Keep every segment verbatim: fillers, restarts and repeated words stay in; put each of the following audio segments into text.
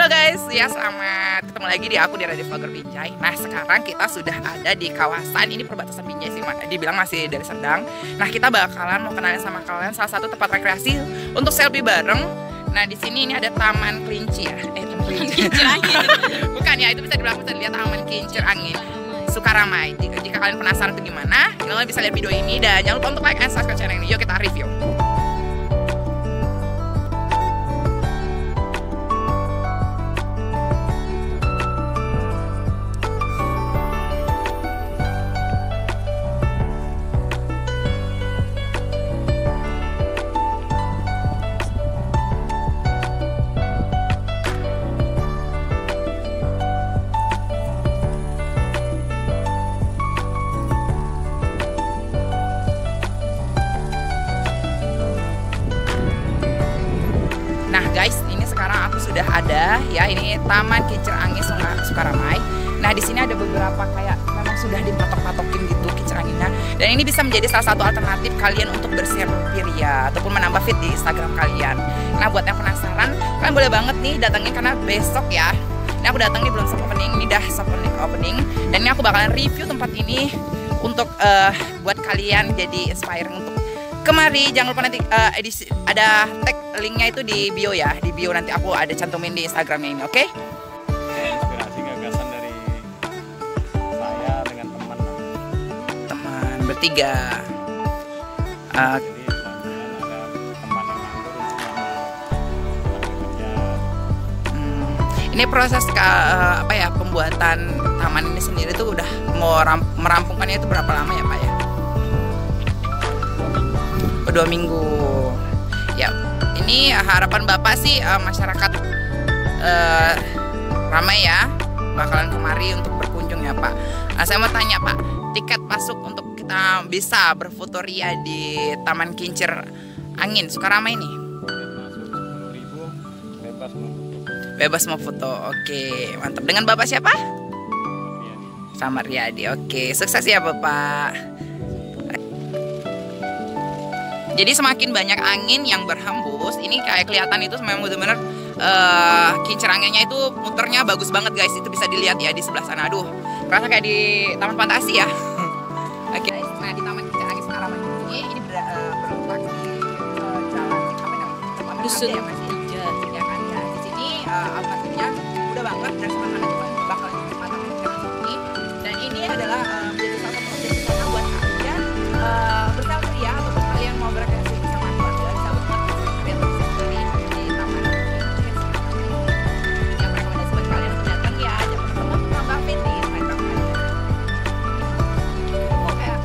Halo guys, ya selamat ketemu lagi di aku di Radio Vlogger Binjai. Nah sekarang kita sudah ada di kawasan ini perbatasan Binjai sih, dibilang masih dari Serdang. Nah kita bakalan mau kenalin sama kalian salah satu tempat rekreasi untuk selfie bareng. Nah di sini ini ada Taman Kelinci ya, eh Taman Kelinci. Kincir Angin. Bukan ya, itu bisa dibilang bisa dilihat Taman Kincir Angin. Sukaramai. Jika, jika kalian penasaran itu gimana, kalian bisa lihat video ini dan jangan lupa untuk like and subscribe channel ini. Yuk kita review. Guys, ini sekarang aku sudah ada ya, ini Taman Kincir Angin Sukaramai. Nah, di sini ada beberapa kayak memang sudah dipatok-patokin gitu kincir anginnya. Dan ini bisa menjadi salah satu alternatif kalian untuk berselfie ya, ataupun menambah feed di Instagram kalian. Nah, buat yang penasaran, kalian boleh banget nih datangin karena besok ya. Ini aku datang nih belum soft opening, ini dah soft opening. Dan ini aku bakalan review tempat ini untuk uh, buat kalian jadi inspiring untuk kemari. Jangan lupa nanti uh, edisi, ada tag linknya itu di bio ya, di bio nanti aku ada cantumin di Instagramnya ini, oke? Okay? Inspirasi gagasan dari saya dengan teman. Teman bertiga. Uh, Jadi ada teman yang nganggur untuk kerja. hmm, ini proses ke, uh, apa ya pembuatan taman ini sendiri tuh udah mau merampungkannya itu berapa lama ya Pak ya? Dua minggu ya. Ini harapan Bapak sih uh, masyarakat uh, ramai ya bakalan kemari untuk berkunjung ya Pak. Nah, saya mau tanya Pak, tiket masuk untuk kita bisa berfotoria di Taman Kincir Angin Sukaramai ini? Masuk sepuluh ribu, bebas mau foto. Bebas mau foto, oke mantap. Dengan Bapak siapa? Sama Riyadi, oke sukses ya Bapak. Jadi semakin banyak angin yang berhembus, ini kayak kelihatan itu memang benar-benar uh, kincir anginnya itu muternya bagus banget guys. Itu bisa dilihat ya di sebelah sana. Aduh, terasa kayak di Taman Fantasi ya. Oke, okay. Nah di Taman Kincir Angin Sukaramai ini ini ber, uh, berletak di uh, jalan apa namanya? Dusun ya masih ya kan ya. Di sini uh, alfasinya udah banget dan sebelah sana juga bakal ditempatkan ini. Dan ini adalah uh, menjadi salah satu objek wisata buat kalian uh, berselfie ya, ataupun kalian mau berkreasi bersama keluarga, bisa banget kalian berselfie di Taman Kincir. Yang rekomendasi buat kalian untuk datang ya, jangan lupa untuk nambah feed di Instagram kalian. Oh kayak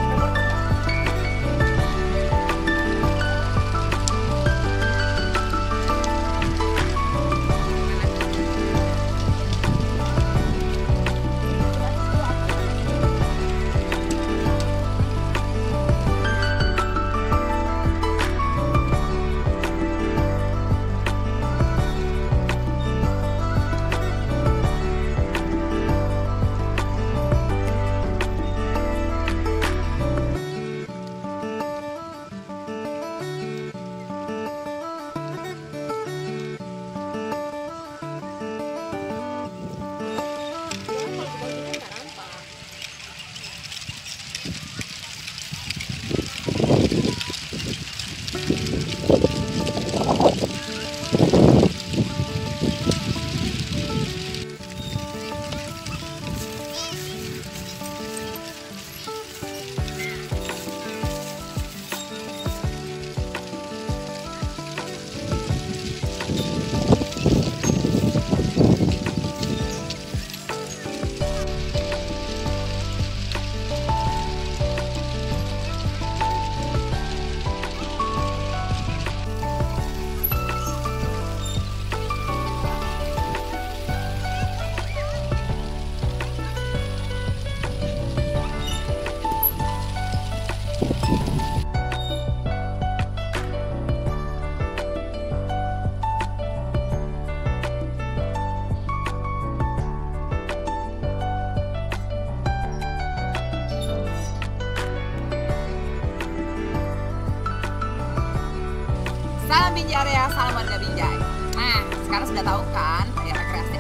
Salam Binjai ya, salam warga Binjai. Nah, sekarang sudah tahu kan ya rekreasi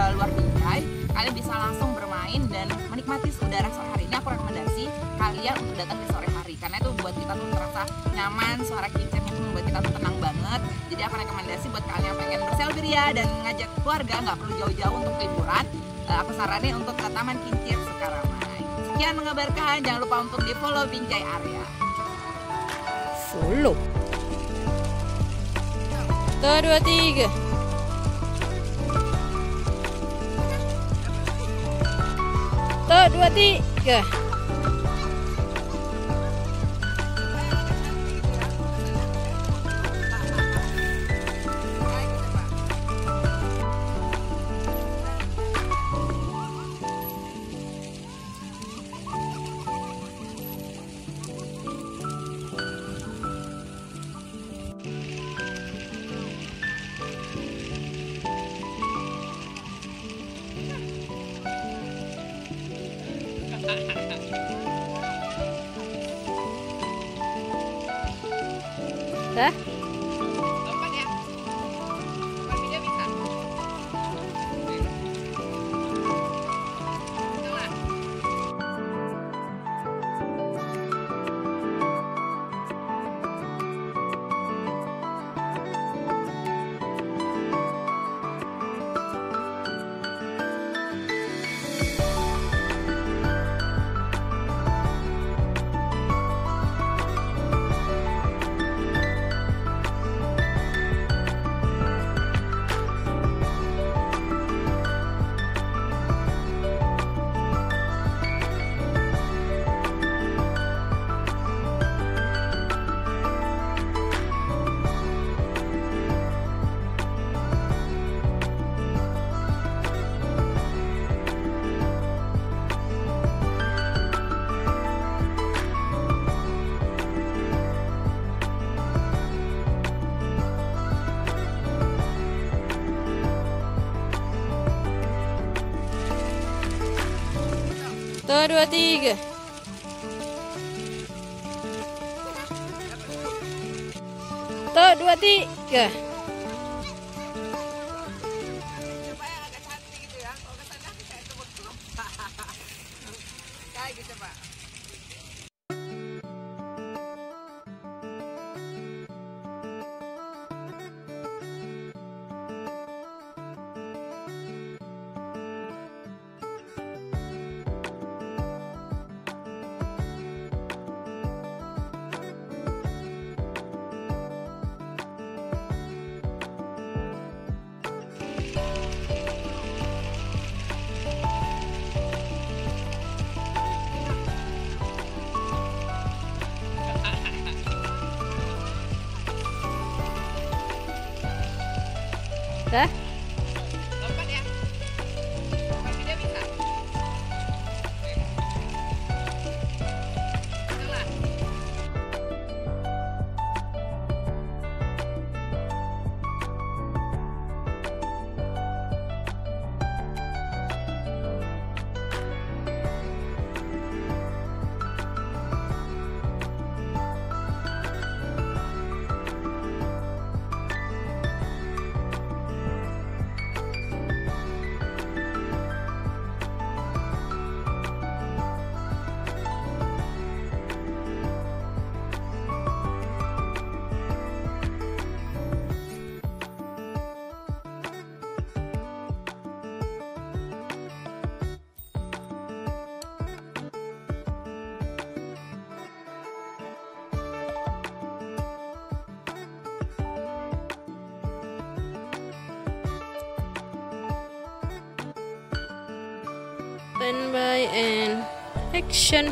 uh, luar Binjai, kalian bisa langsung bermain dan menikmati udara sore hari. Ini aku rekomendasi kalian untuk datang di sore hari karena itu buat kita tuh terasa nyaman, suara kincirnya tuh membuat kita tuh tenang banget. Jadi aku rekomendasi buat kalian yang pengen berselfie ria dan ngajak keluarga, nggak perlu jauh-jauh untuk liburan, uh, aku saranin untuk ke Taman Kincir Sukaramai. Sekian mengabarkan, jangan lupa untuk di follow Binjai Area. Follow. Satu, dua, tiga. Satu, dua, tiga. Dah? Lompat ya. Lompat video bisa. Itulah. Satu, dua, tiga. Satu, dua, tiga. Kayak gitu, Pak. Dah? Lompat ya. Lompat video bisa. Itulah. Stand by and action.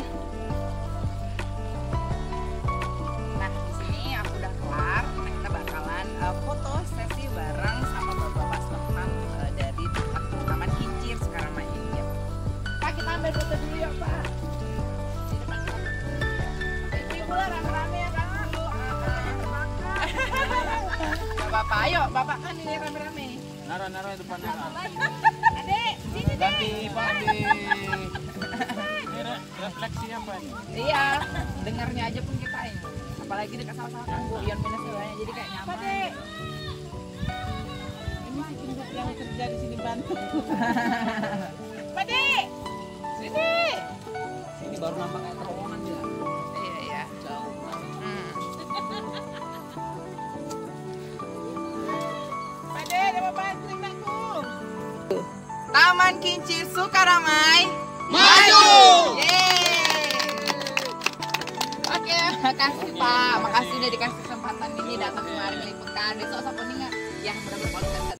Nah, di sini aku udah kelar. Nah, kita bakalan uh, foto sesi bareng sama bapak-bapak setempat uh, dari tempat Taman Kincir Sukaramai ini ya. Pak, kita ambil foto dulu ya, Pak. Di depan kita. Ibu lah rame-rame ya, Kak. Lu, Gak apa-apa, ayo, Bapak kan ini rame-rame. Naro-naro di depan naro. Adek, sini deh. Ganti Pak di ini re- refleksi apa ini? Iya, dengarnya aja pun kita ini. Apalagi dekat sama-sama kan Bu Ion minus jadi kayak nyaman. Ini si Pingguk yang kerja di sini bantu Pade, sini. Ini baru nampak kayak terowongan ya. Iya iya. Jauh. Hmm. Pade, ada apa bantuin aku? Taman Kincir Sukaramai Maju! Yeay. Oke, makasih Pak. Makasih udah dikasih kesempatan ini datang kemarin liputan. Besok siapa nih nggak yang benar-benar